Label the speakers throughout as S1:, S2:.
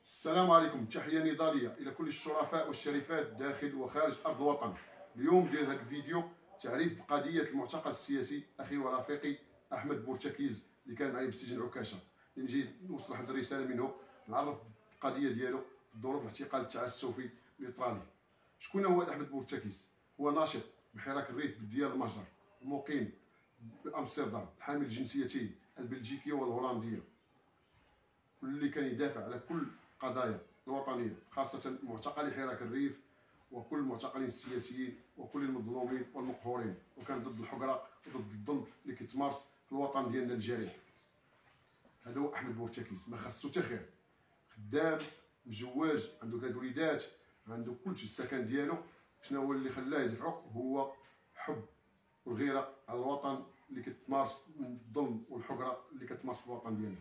S1: السلام عليكم. تحية نضالية إلى كل الشرفاء والشريفات داخل وخارج أرض الوطن. اليوم دير هذا الفيديو تعريف بقضية المعتقل السياسي أخي ورفيقي أحمد بورتكيز اللي كان معي بالسجن عكاشة. نجي نوصل واحد الرسالة منه نعرف القضية ديالو، ظروف الاعتقال التعسفي اللي طرالي. شكون هو أحمد بورتكيز؟ هو ناشط بحراك الريف بالديار المجر، مقيم بأمستردام، حامل الجنسيتين البلجيكية والهولندية، واللي كان يدافع على كل القضايا الوطنيه، خاصه معتقلي حراك الريف وكل المعتقلين السياسيين وكل المظلومين والمقهورين، وكان ضد الحقره وضد الظلم اللي كيتمارس في الوطن ديالنا الجريح. هذا هو احمد بورتكيز، ما خاصو حتى خير، خدام مزواج، عنده 3 وليدات، عنده كلشي، السكن ديالو. شنو هو اللي خلاه يدفعو؟ هو حب والغيره على الوطن اللي كتمارس من الظلم والحقره اللي كتمارس في الوطن ديالنا.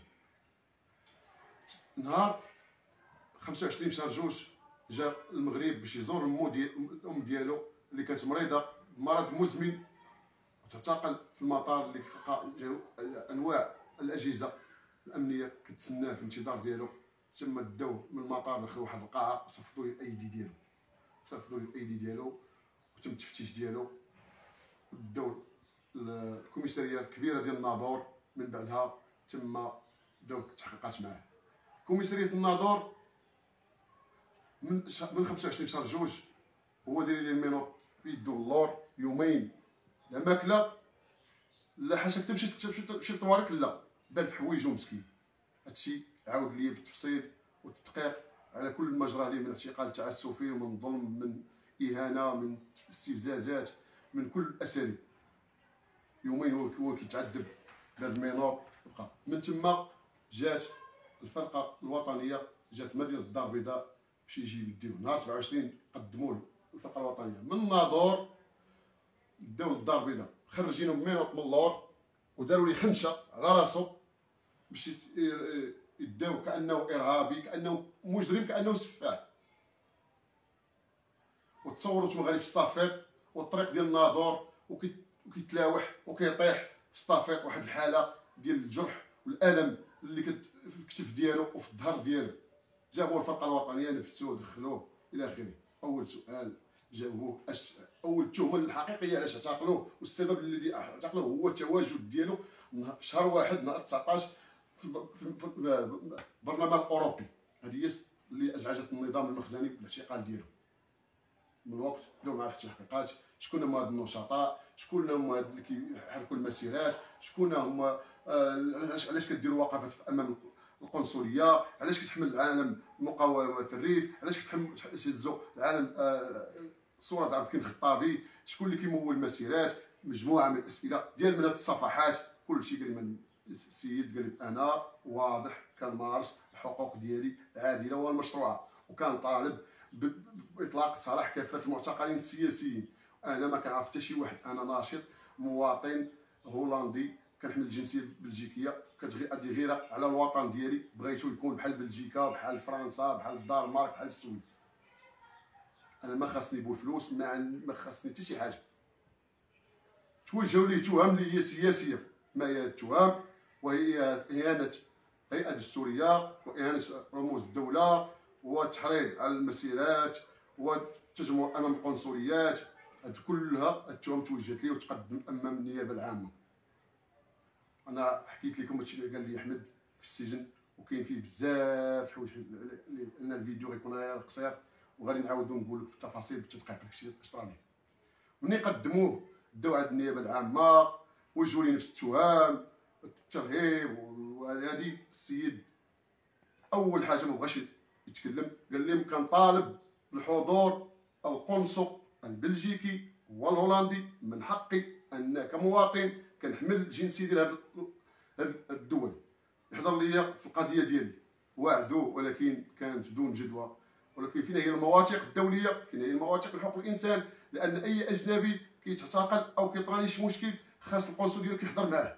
S1: نهار 25 شهر جوج جا المغرب باش يزور الام ديالو اللي كانت مريضه بمرض مزمن وتعتقل في المطار، اللي جاو انواع الاجهزه الامنيه كتسناه في الانتظار ديالو. تم داوه من المطار دخلوا واحد القاعه، صفدوا الايدي ديالو وتم التفتيش ديالو، وداو الكوميساريه الكبيره ديال الناظور. من بعدها تم داو التحقيقات معاه. كوميساريه الناظور من 25 شهر جوج هو داير لي المينوط في يدو اللور، يومين لا ماكله لا حاجه، تمشي للطواليت لا بان في حوايجو مسكين. هادشي عاود لي بالتفصيل والتدقيق على كل ما جرى ليه من اعتقال تعسفي ومن ظلم، من اهانه، من استفزازات، من كل الاساليب. يومين هو كيتعذب بهذا المينوط. بقى من تما جات الفرقه الوطنيه، جات مدينه الدار البيضاء باش يجي يديوه. نهار 27 قدموه الفرقه الوطنيه من الناظور، داو للدار البيضاء، خرجينو بمينوط من اللور وداروا ليه خنشه على راسو باش يداو كانه ارهابي، كانه مجرم، كانه سفاح. وتصوروا تما غادي في الصافيط والطريق ديال الناظور وكيتلاوح وكيطيح في الصافيط، واحد الحاله ديال الجرح والالم اللي كت في الكتف ديالو وفي الظهر ديالو. جابوه الفرقه الوطنيه، نفسوه، دخلوه الى اخره. اول سؤال جاوبوه، اول تهمه الحقيقيه علاش اعتقلوه والسبب الذي اعتقلوه هو التواجد ديالو في شهر واحد نهار 19 في البرلمان الاوروبي. هذه هي اللي ازعجت النظام المخزني بالاعتقال ديالو. من الوقت بداو معاه التحقيقات، شكون هما هاد النشطاء، شكون هما هاد اللي كيحركوا المسيرات، شكون هما، علاش كديروا وقفات امام القنصليه، علاش كتحمل العالم مقاومه الريف، علاش كتهزوا العالم صوره عبد الكريم الخطابي، شكون اللي كيمول المسيرات. مجموعه من الاسئله ديال من هاد الصفحات. كلشي قال لي السيد قال لي انا واضح كنمارس الحقوق ديالي العادله والمشروعه، وكان طالب باطلاق سراح كافه المعتقلين السياسيين. انا ما كنعرف حتى شي واحد، انا ناشط مواطن هولندي كنحمل الجنسيه البلجيكيه، كتغي غيره على الوطن ديالي، بغيتو يكون بحال بلجيكا، بحال فرنسا، بحال الدنمارك، بحال السويد. انا ما خاصني بو فلوس، ما خاصني حتى شي حاجه. توجهوا ليه تهم اللي هي سياسيه، ما هي التهم وهي اهانه هيئه دستوريه واهانه رموز الدوله والتحريض على المسيرات والتجمع امام القنصليات. هاد كلها التهم توجهت ليه وتقدم امام النيابه العامه. انا حكيت لكم هادشي اللي قال لي احمد في السجن، وكاين فيه بزاف الحوايج، لان الفيديو غيكون غير قصير وغادي نعاودو نقول لك بالتفاصيل بالتدقيق داكشي اللي طرا ليه. ملي قدموه داو عند النيابه العامه وجهوا لي نفس التهم، الترهيب. وهذه السيد اول حاجه ما بغاش يتكلم، قال لهم كنطالب بالحضور القنصل البلجيكي والهولندي، من حقي ان كمواطن كنحمل جنسي ديال هاد الدول يحضر ليا في القضيه ديالي. وعدوه ولكن كانت بدون جدوى. ولكن فين هي المواثيق الدوليه، فين هي المواثيق حقوق الانسان؟ لان اي اجنبي كيتعتقل او كيطرى ليه شي مشكل خاص القنصل ديالو كيحضر معاه.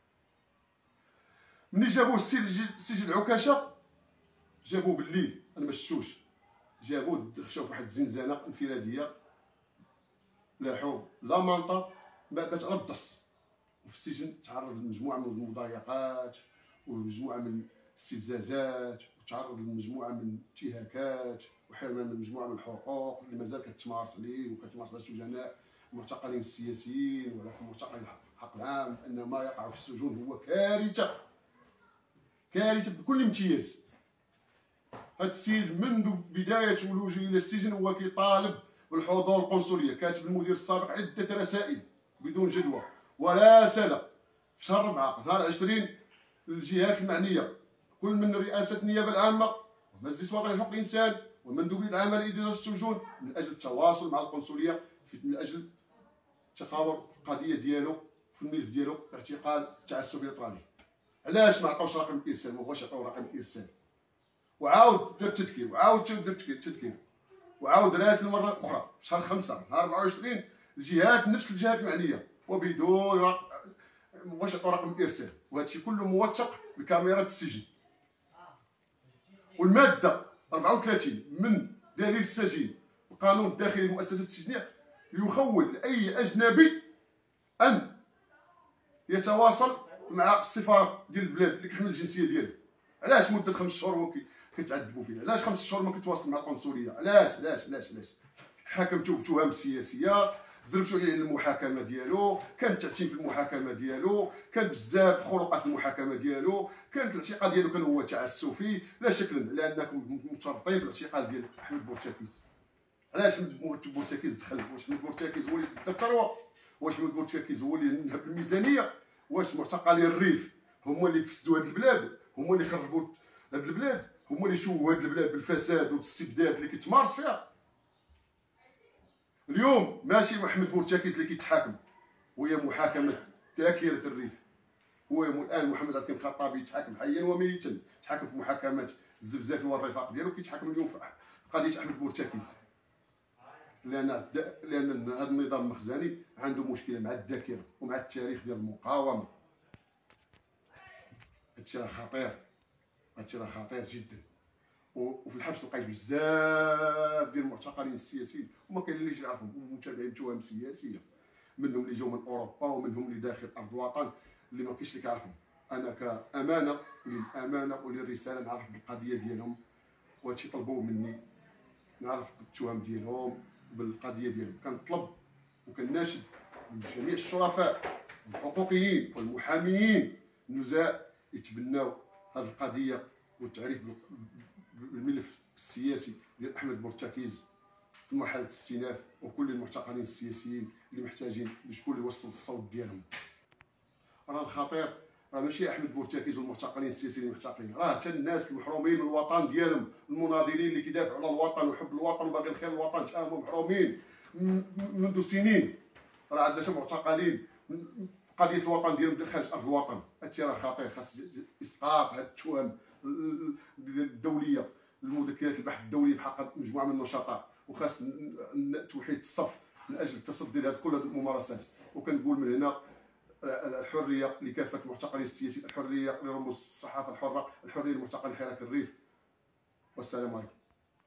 S1: ملي جابوه السجن عكاشه، جابوه بالليل، انا ما شفتوش، جابوه دخلوا في واحد الزنزانه انفراديه، لاحو لا منطه، بات على الدص. وفي السجن تعرض لمجموعه من المضايقات ومجموعه من الاستفزازات تعرض لمجموعه من الانتهاكات وحرمان من مجموعه من الحقوق اللي مازال كتمارس عليه وكتمارس على السجناء المعتقلين السياسيين ولا معتقلين الحق العام. ان ما يقع في السجون هو كارثه، كارثه بكل امتياز. هذا السيد منذ بدايه ولوجه الى السجن هو كيطالب بالحضور القنصليه، كاتب المدير السابق عده رسائل بدون جدوى ولا سنه. في شهر 4 نهار 20 للجهات المعنيه، كل من رئاسه النيابه العامه ومجلس وطني لحقوق الانسان والمندوبيه العامه لاداره السجون من اجل التواصل مع القنصليه من اجل تخاور في القضيه ديالو في الملف ديالو اعتقال التعسف الاطرالي. علاش ما عطاوش رقم الارسال؟ ما بغاش يعطيو رقم الارسال. وعاود دار تذكير وعاود دار تذكير وعاود راسل مره اخرى في شهر 5 نهار 24 الجهات نفس الجهات المعنيه وبدون ما بغاش يعطيو رقم الارسال. وهذا الشيء كله موثق بكاميرات السجن. والماده 34 من دليل السجين القانون الداخلي للمؤسسات السجنيه يخول لاي اجنبي ان يتواصل مع السفاره ديال البلاد اللي كيحمل الجنسيه ديالو. علاش مده 5 شهور هو كتعذبوا فيها؟ علاش 5 شهور ما كتواصل مع القنصليه؟ علاش حاكمتوه بتهم سياسيه، ضربتوا عليه المحاكمه ديالو، كان التعتيم في المحاكمه ديالو، كان بزاف خروقات في المحاكمه ديالو، كانت الاعتقال ديالو كان هو تعسفي لا شك لانكم متشرطين في الاعتقال ديال احمد بورتاكيز. علاش احمد بورتاكيز دخل؟ واش احمد بورتاكيز هو اللي بدا الثروه؟ واش احمد بورتاكيز هو اللي نهب الميزانيه؟ واش معتقلي الريف هما اللي فسدوا هذه البلاد؟ هما اللي خربوا هذه البلاد؟ هما اللي شوهوا هذه البلاد بالفساد والاستبداد اللي كيتمارس فيها؟ اليوم ماشي احمد بورتاكيز اللي كيتحاكم، وهي محاكمه ذاكره الريف. هو الان محمد عبد الكريم الخطابي يتحاكم حيا وميتا، تحاكم في محاكمات الزفزافي والرفاق ديالو، كيتحاكم اليوم في قضيه احمد بورتاكيز. لان هذا النظام المخزني عنده مشكله مع الذاكره ومع التاريخ ديال المقاومه. هادشي راه خطير، هادشي راه خطير جدا. وفي الحبس لقيت بزاف ديال المعتقلين السياسيين وما كاين اللي يعرفهم، متابعين تهم سياسيه، منهم اللي جاو من اوروبا ومنهم اللي داخل ارض الوطن اللي ما كاينش اللي كيعرفهم. انا كامانه للامانه وللرساله نعرف بالقضيه ديالهم، وهادشي طلبوه مني نعرف بالتهم ديالهم وبالقضيه ديالهم. كنطلب وكناشد من جميع الشرفاء الحقوقيين والمحاميين النزاع يتبناو هذه القضيه والتعريف بالملف السياسي ديال احمد بورتاكيز في مرحله الاستئناف، وكل المعتقلين السياسيين اللي محتاجين لشكون اللي يوصل الصوت ديالهم. راه الخطير راه ماشي احمد بورتاكيز والمعتقلين السياسيين اللي محتقلين، راه حتى الناس المحرومين من الوطن ديالهم، المناضلين اللي كيدافعوا على الوطن وحب الوطن وباغي الخير للوطن، تاهموا محرومين منذ سنين. راه عندنا حتى معتقلين قضيه الوطن ديالهم ديال خارج ارض الوطن. هادشي راه خطير، خاص اسقاط هاد التهم الدوليه، المذكرات البحث الدوليه في حق مجموعه من النشطاء، وخاص توحيد الصف من اجل التصدي لهاد كل الممارسات. وكنقول من هنا الحريه لكافه المعتقلين السياسيين، الحريه لرموز الصحافه الحره، الحريه للمعتقل حراك الريف. والسلام عليكم.